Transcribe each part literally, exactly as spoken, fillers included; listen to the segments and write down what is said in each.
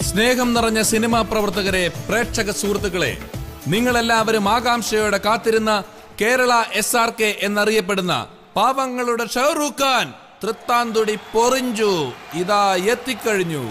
സ്നേഹം നിറഞ്ഞ സിനിമാ പ്രവർത്തകരെ, പ്രേക്ഷക സുഹൃത്തുക്കളെ, നിങ്ങളെല്ലാവരും ആകാംക്ഷയോടെ കാത്തിരുന്ന കേരള എസ് ആർ കെ എന്നറിയപ്പെടുന്ന പാവങ്ങളുടെ ഷാറൂഖ് ഖാൻ തൃത്താന്തുടി പൊറിഞ്ചു ഇതാ എത്തിക്കഴിഞ്ഞു.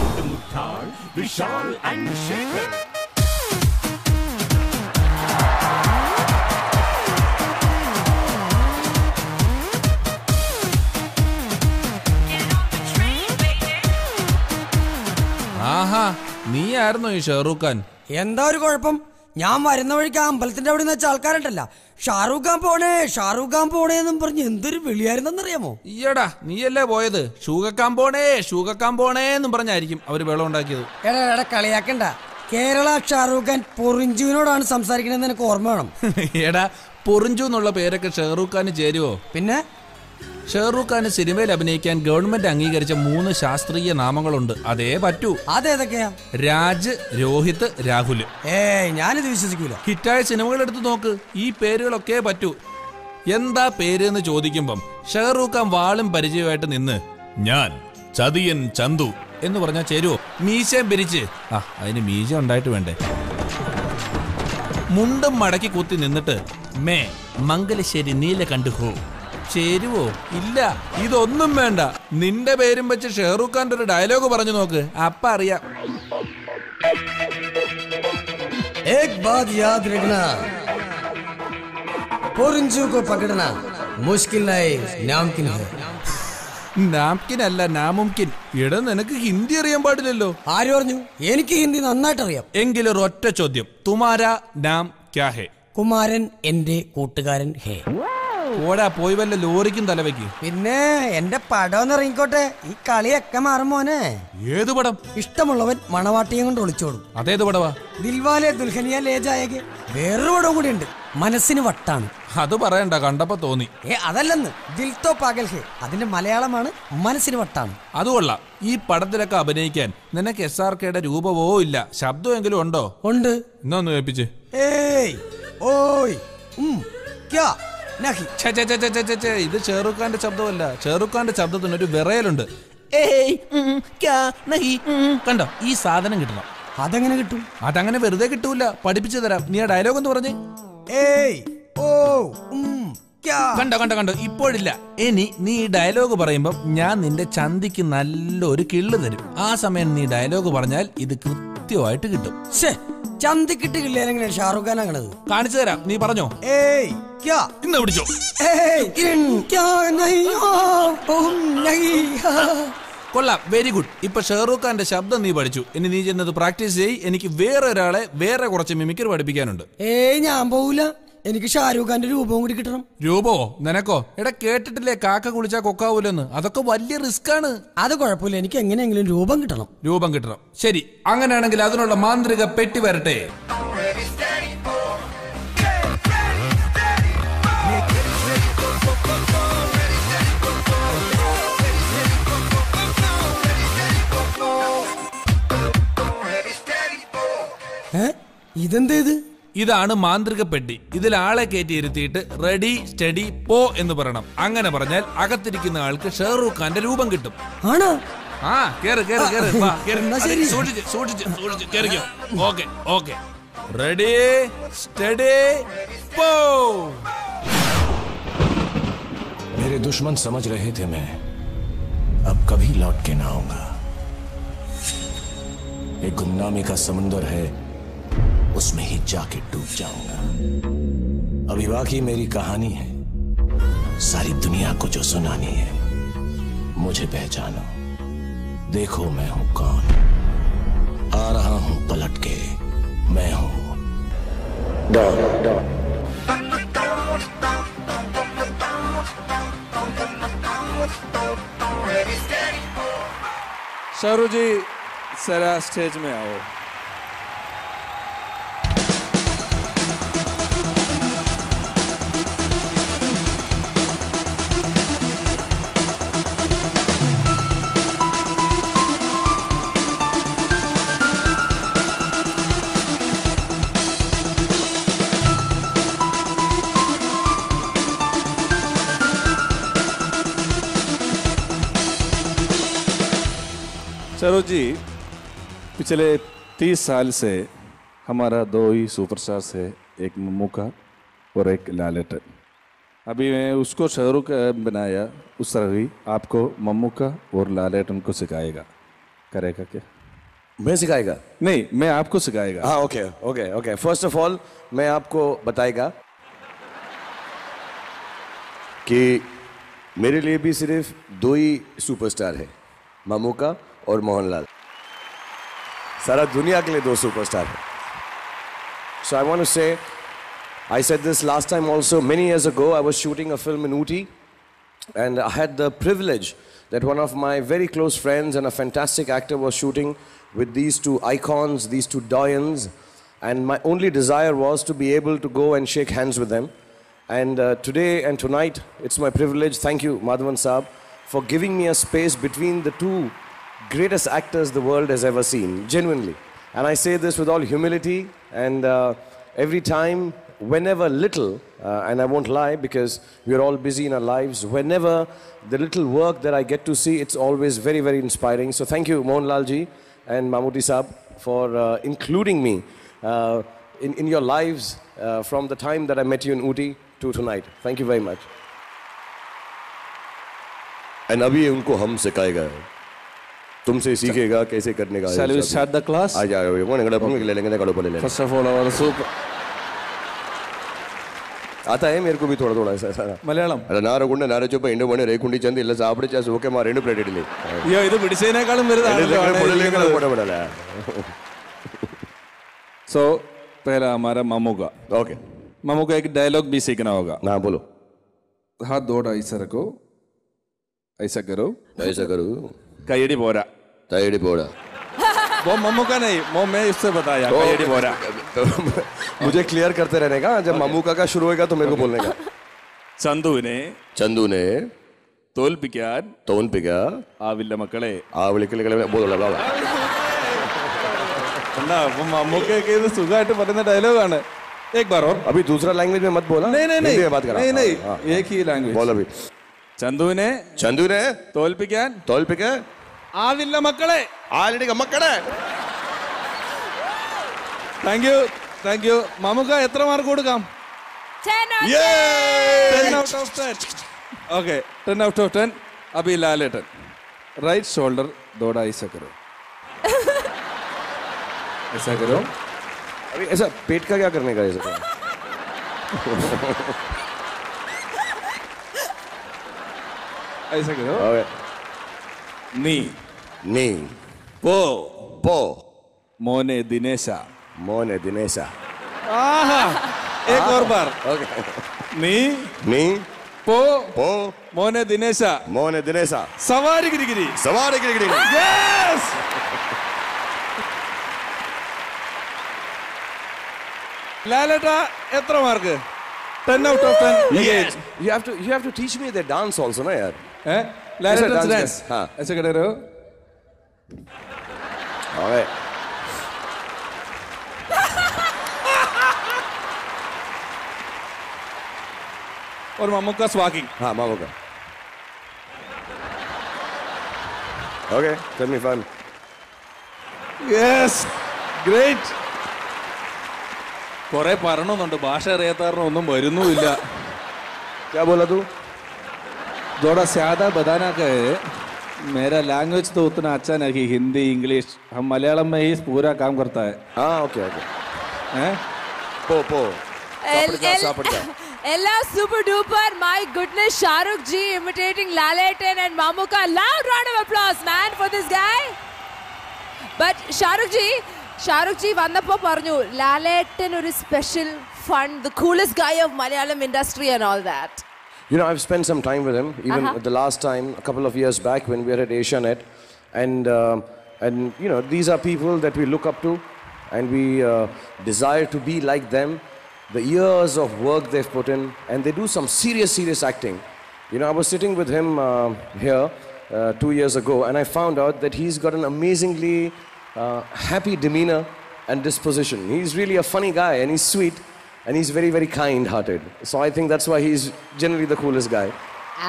ആഹാ, നീയായിരുന്നോ ഈ ഷാറൂഖ് ഖാൻ? എന്താ ഒരു കുഴപ്പം? ഞാൻ വരുന്ന വഴിക്ക് അമ്പലത്തിന്റെ അവിടെ വെച്ച ആൾക്കാരുണ്ടല്ല, ഷാറൂഖ് ഖാൻ പോണേ ഷാറൂഖ് ഖാൻ പോണേന്നും പറഞ്ഞ് എന്തൊരു വിളിയായിരുന്നെന്നറിയാമോ? ഈയടാ, നീയല്ലേ പോയത്? ഷൂഖാൻ പോണേ ഷൂഖാൻ പോണേ എന്നും പറഞ്ഞായിരിക്കും അവര് വെള്ളം ഉണ്ടാക്കിയത്. എടാ എടാ കളിയാക്കണ്ട. കേരള ഷാറൂഖ് ഖാൻ പൊറിഞ്ചുവിനോടാണ് സംസാരിക്കണെന്ന് എനിക്ക് ഓർമ്മ വേണം. എടാ, പൊറിഞ്ചു എന്നുള്ള പേരൊക്കെ ഷാറൂഖ് ഖാന് ചേരുവോ? പിന്നെ ഷാറൂഖ് ഖാന് സിനിമയിൽ അഭിനയിക്കാൻ ഗവൺമെന്റ് അംഗീകരിച്ച മൂന്ന് ശാസ്ത്രീയ നാമങ്ങളുണ്ട്. അതേ പറ്റൂ. അതേതൊക്കെയാ? രാജ്, രോഹിത്, രാഹുൽ. ഏയ്, ഞാനിത് വിശ്വസിക്കൂല. ഹിറ്റായ സിനിമകൾ എടുത്തു നോക്ക്, ഈ പേരുകളൊക്കെ പറ്റൂ. എന്താ പേര് എന്ന് ചോദിക്കുമ്പം ഷാറൂഖ് ഖാൻ വാളും പരിചയമായിട്ട് നിന്ന് ഞാൻ ചതിയൻ ചന്തു എന്ന് പറഞ്ഞാൽ ചേരുവോ? മീശയും പിരിച്ച്, ആ അതിന് മീശ ഉണ്ടായിട്ട് വേണ്ടേ? മുണ്ടും മടക്കി കുത്തി നിന്നിട്ട് മേ മംഗലശ്ശേരി നീലകണ്ഠ് ഹോ ചേരുവോ? ഇല്ല, ഇതൊന്നും വേണ്ട. നിന്റെ പേരും വെച്ച് ഷാറൂഖ് ഖാന്റെ ഒരു ഡയലോഗ് പറഞ്ഞു നോക്ക്, അപ്പ അറിയാം. एक बात याद रखना, पोरिंजू को पकड़ना मुश्किल नहीं, नामुमकिन है. നാംകിൻ അല്ല, നാമുംകിൻ. എടാ, നിനക്ക് ഹിന്ദി അറിയാൻ പാടില്ലല്ലോ. ആര് പറഞ്ഞു? എനിക്ക് ഹിന്ദി നന്നായിട്ട് അറിയാം. എങ്കിലൊരു ഒറ്റ ചോദ്യം, തുമാരാ നാം ക്യാ ഹേ? കുമാരൻ എന്റെ കൂട്ടുകാരൻ ഹേ. ഓടാ, പോയി വല്ല ലോറിക്കും തലവയ്ക്ക്. പിന്നെ എന്റെ പടം ഇറങ്ങിക്കോട്ടെ, ഈ കളിയൊക്കെ മാറും മോനെ. ഏത് പടം? ഇഷ്ടമുള്ളവൻ മണവാട്ടിയും കൊണ്ട് ഒളിച്ചോടും. അതേത് പടവാ? ദിൽവാലെ ദുൽഹനിയ ലേ ജായേഗെ. വേറൊരു പടവും കൂടി ഉണ്ട്, മനസ്സിന് വട്ടാണ്. അത് പറയണ്ട, കണ്ടപ്പോ തോന്നി. ഏ അതല്ലെന്ന്, ദിൽ തോ പാഗൽ ഹേ. അതിന്റെ മലയാളമാണ് മനസ്സിന് വട്ടാണ്. അത് കൊള്ളാം. ഈ പടത്തിലൊക്കെ അഭിനയിക്കാൻ നിനക്ക് എസ് ആർ കെയുടെ രൂപവോ ഇല്ല, ശബ്ദമെങ്കിലും ഉണ്ടോ? ഉണ്ട്. എന്നാ ഒന്ന് കേൾപ്പിച്ച്. ഏയ് ഓയ് ഉം ക്യാ നഹി. ഇത് ഷാറൂഖ് ഖാന്റെ ശബ്ദമല്ല. ഷാറൂഖ് ഖാന്റെ ശബ്ദത്തിന് ഒരു വിറയലുണ്ട്. ഏയ് ക്യാ നഹി. കണ്ടോ, ഈ സാധനം കിട്ടണം. അതെങ്ങനെ കിട്ടും? അതങ്ങനെ വെറുതെ കിട്ടൂല, പഠിപ്പിച്ചു തരാം. നീ ആ ഡയലോഗ് ഒന്ന് പറഞ്ഞേ. ഏയ് ഓ ഉം ക്യാ. കണ്ടോ കണ്ടോ കണ്ടോ, ഇപ്പോഴില്ല. ഇനി നീ ഈ ഡയലോഗ് പറയുമ്പം ഞാൻ നിന്റെ ചന്തിക്ക് നല്ലൊരു കിള്ളു തരും. ആ സമയം നീ ഡയലോഗ് പറഞ്ഞാൽ ഇത് കൃത്യമായിട്ട് കിട്ടും. ചന്തിക്കിട്ട് കിട്ടിയാലെങ്ങനെയാണ് ഷാറൂഖ് ഖാൻ ആകണത്? കാണിച്ചു തരാം, നീ പറഞ്ഞോ. ഏയ് ക്യാ. ഇന്ന് പിടിച്ചോ. കൊള്ളാം, വെരി ഗുഡ്. ഇപ്പൊ ഷാറൂഖ് ഖാന്റെ ശബ്ദം നീ പഠിച്ചു. ഇനി നീ ചെന്നത് പ്രാക്ടീസ് ചെയ്യ്. എനിക്ക് വേറെ ഒരാളെ വേറെ കുറച്ച് മിമിക്രി പഠിപ്പിക്കാനുണ്ട്. ഏയ് ഞാൻ പോവൂല, എനിക്ക് ഷാരൂഖ് ഖാന്റെ രൂപവും കൂടി കിട്ടണം. രൂപോ? നിനക്കോ? എടാ, കേട്ടിട്ടില്ലേ കാക്ക കുളിച്ചാ കൊക്കാവൂലെന്ന്? അതൊക്കെ വലിയ റിസ്ക് ആണ്. അത് കുഴപ്പമില്ല, എനിക്ക് എങ്ങനെയെങ്കിലും രൂപം കിട്ടണം. രൂപം കിട്ടണം. ശരി, അങ്ങനെയാണെങ്കിൽ അതിനുള്ള മാന്ത്രിക പെട്ടി വരട്ടെ. ഇതെന്താ ഇത്? ഇതാണ് മാന്ത്രിക പെട്ടി. ഇതിൽ ആളെ കയറ്റി ഇരുത്തിയിട്ട് റെഡി സ്റ്റഡി പോ എന്ന് പറയണം. അങ്ങനെ പറഞ്ഞാൽ അകത്തിരിക്കുന്ന ആൾക്ക് ഷാറൂഖ് ഖാന്റെ രൂപം കിട്ടും. ആണോ? ആ, കേറ് കേറ് കേറ്. സൂക്ഷിച്ച് സൂക്ഷിച്ച് സൂക്ഷിച്ച് കേറിക്കോ. ഓക്കെ ഓക്കെ, റെഡി സ്റ്റഡി പോ. मेरे दुश्मन समझ रहे थे मैं अब कभी लौट के ना आऊंगा. एक गुमनामी का समुंदर है, उसमें ही जाके डूब जाऊंगा. अभी बाकी मेरी कहानी है, सारी दुनिया को जो सुनानी है. मुझे पहचानो, देखो मैं हूं कौन. आ रहा हूं पलट के, मैं हूं डॉन. शाहरुख जी, जरा स्टेज में आओ. शाहरुख जी, पिछले तीस साल से हमारा दो ही सुपरस्टार्स है, एक मम्मूका और एक लालेटन। अभी मैं उसको शाहरुख बनाया, उस तरह ही आपको मम्मूका और लालेटन को सिखाएगा। करेगा क्या? मैं सिखाएगा? नहीं, मैं आपको सिखाएगा। हाँ, okay okay okay. First of all मैं आपको बताएगा कि मेरे लिए भी सिर्फ दो ही सुपरस्टार है, मम्मूका और मोहनलाल। सारा दुनिया के लिए दो सुपरस्टार है। So I want to say, I said this last time also, many years ago I was shooting a film in Ooty and I had the privilege that one of my very close friends and a fantastic actor was shooting with these two icons, these two doyens, and my only desire was to be able to go and shake hands with them. And uh, today and tonight, it's my privilege, thank you Madhavan Saab, for giving me a space between the two greatest actors the world has ever seen, genuinely. And I say this with all humility, and uh, every time, whenever little, uh, and I won't lie because we're all busy in our lives, whenever the little work that I get to see, it's always very, very inspiring. So thank you Mohanlal ji and Mammootty Saab for uh, including me uh, in, in your lives uh, from the time that I met you in Ooty to tonight. Thank you very much. And अभी उनको हम सिखाएगा, तुमसे सीखेगा कैसे करने का। Shall we start the class? आ जाओ, कौन अंगड़ा पंगे ले लेंगे, कड़ो ले लेंगे। First of all, our super आता है मेरे को भी थोड़ा थोड़ा ऐसा सारा മലയാളം അല്ല നാര കൊണ്ട് നാര ചൊപ്പ എൻ്റെ പണി റേക്കുണ്ടി ചന്തി ഇല്ല സാപ്പിടി ചാസ് ഓക്കെ മാ രണ്ട് പ്ലേറ്റ് ഇഡ്ഡലി അയ്യോ ഇത് പിടിച്ചതിനേക്കാളും വലുതാണ് सो पहला हमारा मम्मूका ओके मम्मूका एक डायलॉग भी सीखना होगा ना बोलो हाथ दौड़ा ऐसा रखो ऐसा करो ऐसा करो कईड़ी बोरा तैयारी बोड़ा वो मम्मूका नहीं वो मैं इससे बताया कईड़ी बोरा मुझे क्लियर करते रहने का जब मम्मूका का शुरू होएगा तो मेरे को बोलने का चंदू ने चंदू ने തോൽപ്പിക്കാൻ തോൽപ്പിക്ക ആവില്ല മക്കളെ ആ വിളിക്കലകളെ ബോള ബാബ ना वो मम्मूके के तो सुगाट पढ़ने डायलॉग आना एक बार और अभी दूसरा लैंग्वेज में मत बोला नहीं नहीं नहीं बात कर नहीं नहीं एक ही लैंग्वेज बोल अभी चंदू ने चंदू ने തോൽപ്പിക്കാൻ തോൽപ്പിക്ക ആവില്ല മക്കളെ ആലടി മക്കളെ thank you thank you Mammukka എത്ര മാർക്ക് കൊടുക്കാം ten out of ten okay ten out of ten अभी लालेटन राइट शोल्डर दौड़ा ऐसा करो ऐसा करो अभी ऐसा पेट का क्या करने का ऐसा ऐसा करो ओके नी नी पो पो मोने दिनेशा मोने दिनेशा आहा एक और बार ओके नी नी पो पो मोने दिनेशा मोने दिनेशा सवारी गिरिगिरी सवारी गिरिगिरी यस लालेटा എത്ര mark ten out of ten Yes. You have to you have to teach me the dance also, na yaar. हैं लालेटा dance डांस कर, हाँ. ऐसे कर रहे हो Okay. और मम्मू का स्वागिंग हाँ मामू का. Okay, tell me fun. Yes great കുറെ പറയണമെന്നുണ്ട് ഭാഷ അറിയാത്തവരുടെ ഒന്നും വരുന്നുമില്ല क्या बोला तू? थोड़ा ज्यादा बताना का है मेरा लैंग्वेज तो उतना अच्छा नहीं हिंदी इंग्लिश हम मलयालम में ही पूरा काम करता है हाँ okay okay. हैं Po po. El, Sapad ja, el, sapad ja. Ella super duper, my goodness, Shahrukh ji imitating Lalaten and Mammootty. Loud round of applause, man, for this guy. But Shahrukh ji, Shahrukh ji vannappo paranju Lalaten oru special fun, the coolest guy of Malayalam industry and all that. You know, I've spent some time with him, even Uh-huh. the last time, a couple of years back when we were at Asianet. And, uh, and you know, these are people that we look up to and we uh, desire to be like them. The years of work they've put in, and they do some serious, serious acting. You know, I was sitting with him uh, here uh, two years ago, and I found out that he's got an amazingly uh, happy demeanor and disposition. He's really a funny guy, and he's sweet, and he's very, very kind-hearted. So I think that's why he's generally the coolest guy.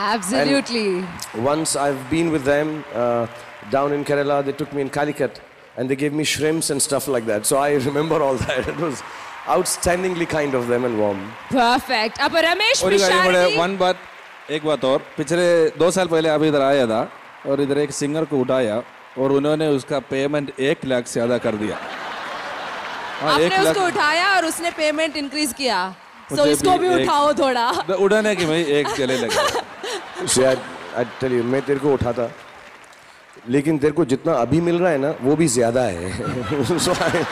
Absolutely. Once I've been with them uh, down in Kerala, they took me in Calicut and they gave me shrimps and stuff like that. So I remember all that. It was outstandingly kind of them and warm. Perfect. अब रमेश और एक पिशारी one बात एक बात और पिछले दो साल पहले आप इधर आया था और इधर एक सिंगर को उठाया और उन्होंने उसका पेमेंट एक लाख से ज्यादा कर दिया. हाँ, आपने एक लाख उसको उठाया और उसने पेमेंट इंक्रीज किया. सो मुझे इसको भी एक- उठाओ थोड़ा. उठाने की भाई एक गले लगे. So I, I tell you, मैं तेरे को उठाता, लेकिन तेरे को जितना अभी मिल रहा है ना वो भी ज्यादा है. So I,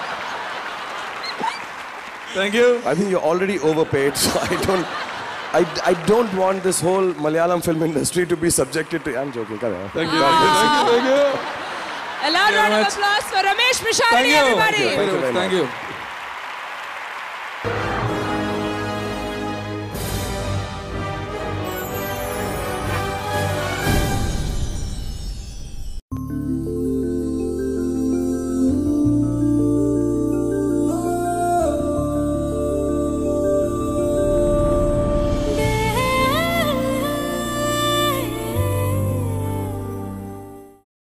thank you. I think you're already overpaid. So I don't, I, I don't want this whole Malayalam film industry to be subjected to. I'm joking. Come on. Thank you. Thank you. A loud round of applause for Ramesh Pishari, everybody. Thank you very thank much. You.